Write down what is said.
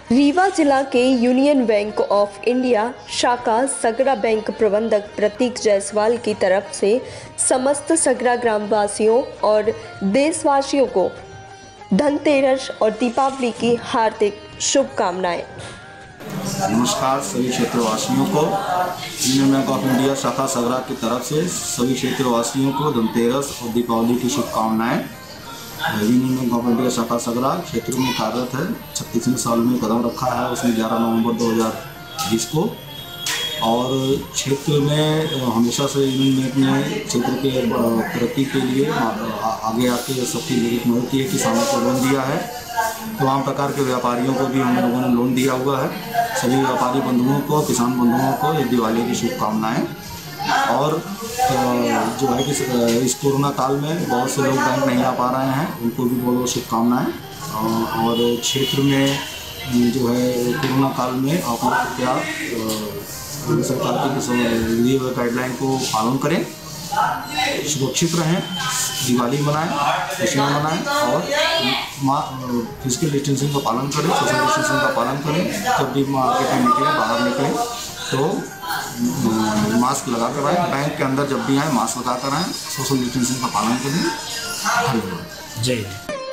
रीवा जिला के union bank of India शाखा सगरा बैंक प्रबंधक प्रतीक जायसवाल की तरफ से समस्त सगरा ग्रामवासियों और देशवासियों को धनतेरस और दीपावली की हार्दिक शुभकामनाएं। नमस्कार सभी क्षेत्रवासियों को यूनियन बैंक ऑफ इंडिया शाखा सगरा की तरफ से सभी क्षेत्रवासियों को धनतेरस और दीपावली की शुभकामनाएं। यूनियन बैंक ऑफ इंडिया शाखा सगरा क्षेत्र में कार्यरत है। 36वें साल में कदम रखा है उसने 11 नवंबर 2020 को, और क्षेत्र में हमेशा से यूनियन बैंक ने क्षेत्र के तरक्की के लिए आगे आके सबकी मदद की है। किसानों को लोन दिया है, तमाम प्रकार के व्यापारियों को भी हम लोगों ने लोन दिया हुआ है। सभी व्यापारी बंधुओं को, किसान बंधुओं को ये दिवाली की शुभकामनाएं। और जो है कि इस कोरोना काल में बहुत से लोग बैंक नहीं आ पा रहे हैं, उनको भी बहुत बहुत शुभकामनाएं। और क्षेत्र में जो है कोरोना काल में आप लोग कृपया सरकार की दिए हुए गाइडलाइन को पालन करें, सुरक्षित रहें, दिवाली मनाएं, खुशियाँ मनाएं और फिजिकल डिस्टेंसिंग का पालन करें, सोशल डिस्टेंसिंग का पालन करें। जब भी मार्केट में निकलें, बाहर निकलें तो मास्क लगा कर आएँ। बैंक के अंदर जब भी आएँ मास्क लगा कर आएँ, सोशल डिस्टेंसिंग का पालन करें। धन्यवाद। जय हिंद।